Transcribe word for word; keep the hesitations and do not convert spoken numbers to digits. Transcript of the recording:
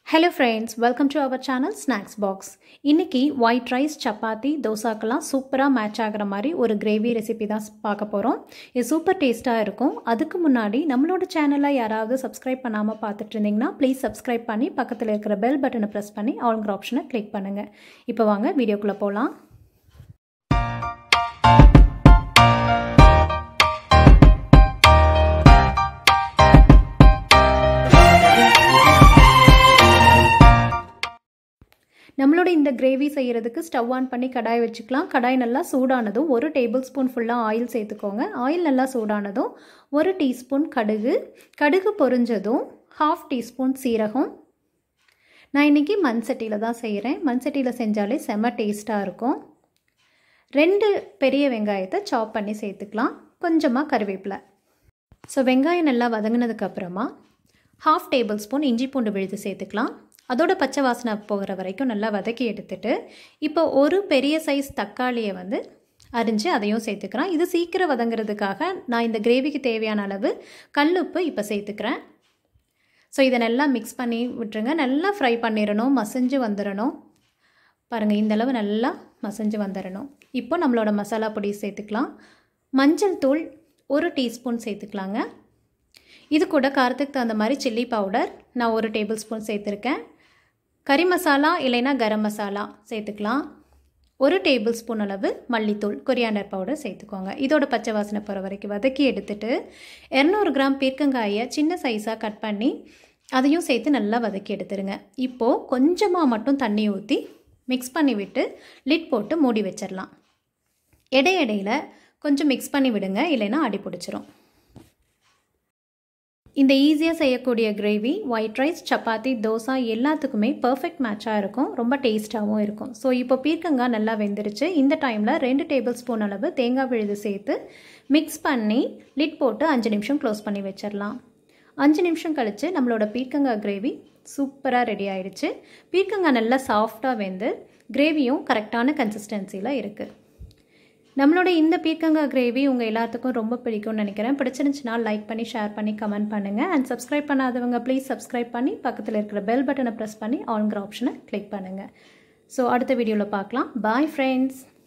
Hello friends, welcome to our channel Snacks Box. இன்னைக்கு white rice, chappathi, dosaக்கெல்லாம் சூப்பரா match ஆகுற மாதிரி ஒரு கிரேவி ரெசிபி தான் பார்க்க போறோம். இது சூப்பர் டேஸ்டா இருக்கும். அதுக்கு முன்னாடி நம்மளோட சேனலை யாராவது சப்ஸ்கிரைப் பண்ணாம பார்த்துட்டு இருந்தீங்கன்னா ப்ளீஸ் சப்ஸ்கிரைப் பண்ணி பக்கத்துல இருக்கிற பெல் பட்டனை பிரஸ் பண்ணி ஆல்ங்கிற ஆப்ஷனை கிளிக் பண்ணுங்க. இப்போ வாங்க வீடியோக்குள்ள போலாம். நம்மளோட இந்த கிரேவி செய்யறதுக்கு ஸ்டவ் ஆன் பண்ணி கடாய் வச்சுக்கலாம். கடாய் நல்லா சூடானதும் ஒரு டேபிள் ஸ்பூன் ஃபுல்லாக ஆயில் சேர்த்துக்கோங்க. ஆயில் நல்லா சூடானதும் ஒரு டீஸ்பூன் கடுகு, கடுகு பொரிஞ்சதும் ஹாஃப் டீஸ்பூன் சீரகம். நான் இன்றைக்கி மண் சட்டியில் தான் செய்கிறேன். மண் சட்டியில் செஞ்சாலே செம்ம டேஸ்ட்டாக இருக்கும். ரெண்டு பெரிய வெங்காயத்தை சாப் பண்ணி சேர்த்துக்கலாம். கொஞ்சமாக கருவேப்பிலை. ஸோ வெங்காயம் நல்லா வதங்கினதுக்கப்புறமா ஹாஃப் டேபிள் ஸ்பூன் இஞ்சி பூண்டு விழுது சேர்த்துக்கலாம். அதோட பச்சை வாசனை போகிற வரைக்கும் நல்லா வதக்கி எடுத்துட்டு இப்போ ஒரு பெரிய சைஸ் தக்காளியை வந்து அரிஞ்சு அதையும் சேர்த்துக்கிறேன். இது சீக்கிரம் வதங்கிறதுக்காக நான் இந்த கிரேவிக்கு தேவையான அளவு கல்லுப்பு இப்போ சேர்த்துக்கிறேன். ஸோ இதை நல்லா மிக்ஸ் பண்ணி விட்டுருங்க. நல்லா ஃப்ரை பண்ணிடணும், மசிஞ்சு வந்துடணும். பாருங்கள், இந்தளவு நல்லா மசிஞ்சு வந்துடணும். இப்போ நம்மளோட மசாலா பொடி சேர்த்துக்கலாம். மஞ்சள் தூள் ஒரு டீஸ்பூன் சேர்த்துக்கலாங்க. இது கூட காரத்துக்கு தகுந்த மாதிரி சில்லி பவுடர் நான் ஒரு டேபிள் ஸ்பூன் சேர்த்துருக்கேன். கறி மசாலா இல்லைன்னா கரம் மசாலா சேர்த்துக்கலாம். ஒரு டேபிள் ஸ்பூன் அளவு மல்லித்தூள், கொரியாண்டர் பவுடர் சேர்த்துக்கோங்க. இதோட பச்சை வாசனை போகிற வரைக்கும் வதக்கி எடுத்துட்டு இரநூறு கிராம் பீர்க்கங்காயை சின்ன சைஸாக கட் பண்ணி அதையும் சேர்த்து நல்லா வதக்கி எடுத்துருங்க. இப்போது கொஞ்சமாக மட்டும் தண்ணி ஊற்றி மிக்ஸ் பண்ணி விட்டு லிட் போட்டு மூடி வச்சிடலாம். இடையிடையில் கொஞ்சம் மிக்ஸ் பண்ணி விடுங்க, இல்லைன்னா அடி பிடிச்சிரும். இந்த ஈஸியாக செய்யக்கூடிய gravy white rice, chapati, dosa எல்லாத்துக்குமே பர்ஃபெக்ட் மேட்சாக இருக்கும். ரொம்ப டேஸ்ட்டாகவும் இருக்கும். ஸோ இப்போ பீர்க்கங்காய் நல்லா வெந்துருச்சு. இந்த டைமில் ரெண்டு டேபிள் ஸ்பூன் அளவு தேங்காய் விழுது சேர்த்து மிக்ஸ் பண்ணி லிட் போட்டு அஞ்சு நிமிஷம் க்ளோஸ் பண்ணி வச்சிடலாம். அஞ்சு நிமிஷம் கழித்து நம்மளோட பீர்க்கங்காய் கிரேவி சூப்பராக ரெடி ஆகிடுச்சு. பீர்க்கங்காய் நல்லா சாஃப்டாக வெந்து கிரேவியும் கரெக்டான கன்சிஸ்டன்சியில் இருக்குது. நம்மளோட இந்த பீர்க்கங்காய் கிரேவி உங்கள் எல்லாத்துக்கும் ரொம்ப பிடிக்கும்னு நினைக்கிறேன். பிடிச்சிருந்துச்சுன்னா லைக் பண்ணி, ஷேர் பண்ணி, கமெண்ட் பண்ணுங்கள். அண்ட் சப்ஸ்கிரைப் பண்ணாதவங்க ப்ளீஸ் சப்ஸ்கிரைப் பண்ணி பக்கத்தில் இருக்கிற பெல் பட்டனை ப்ரெஸ் பண்ணி ஆல்ங்கிற ஆப்ஷனை கிளிக் பண்ணுங்கள். ஸோ அடுத்த வீடியோவில் பார்க்கலாம். Bye friends.